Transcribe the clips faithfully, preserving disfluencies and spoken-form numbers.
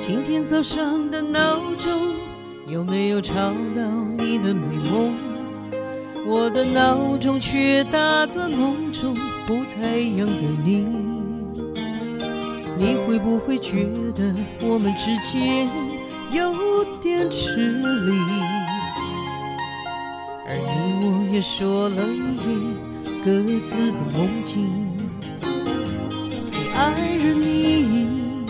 今天早上的闹钟有没有吵到你的美梦？我的闹钟却打断梦中不太一样的你。你会不会觉得我们之间有点吃力？而你我也说了一夜各自的梦境，爱着你。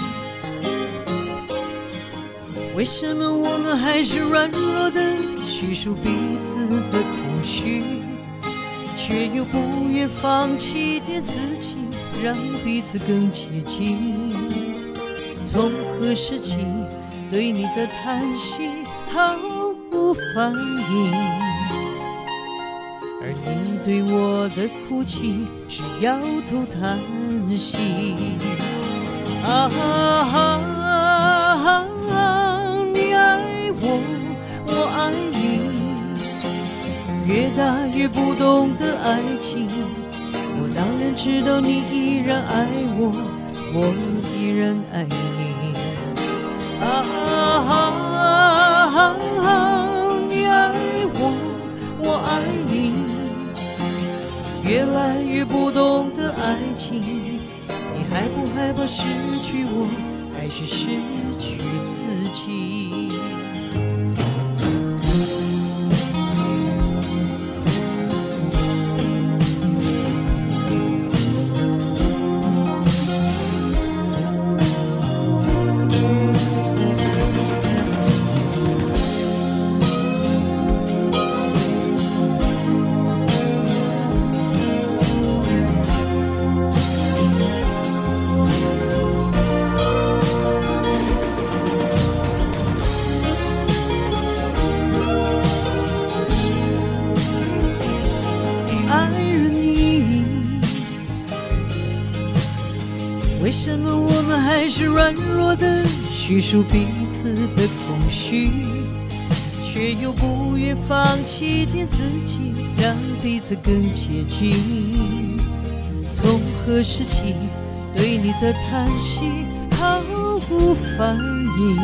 为什么我们还是软弱的叙述彼此的空虚，却又不愿放弃点自己，让彼此更接近？从何时起对你的叹息毫无反应，而你对我的哭泣只摇头叹息？啊啊啊啊，你爱我，我爱你，越大越不懂得爱情。我当然知道你依然爱我，我依然爱你。啊啊啊啊，你爱我，我爱你，越来越不懂得爱情。你害不害怕失去我，还是失去自己？为什么我们还是软弱的叙述彼此的空虚，却又不愿放弃点自己，让彼此更接近？从何时起对你的叹息毫无反应，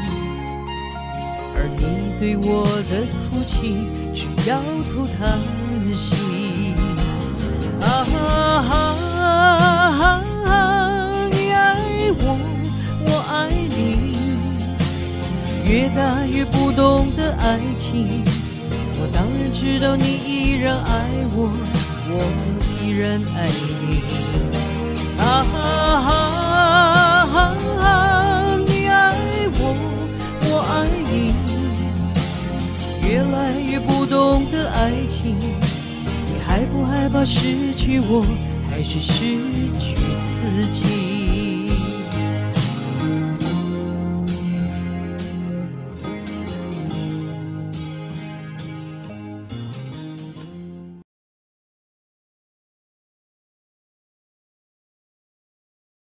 而你对我的哭泣只摇头叹息？啊啊啊啊，你爱我，我爱你，越大越不懂得爱情。我当然知道你依然爱我，我依然爱你。啊啊啊，你爱我，我爱你，越来越不懂得爱情。你害不害怕失去我，还是失去自己？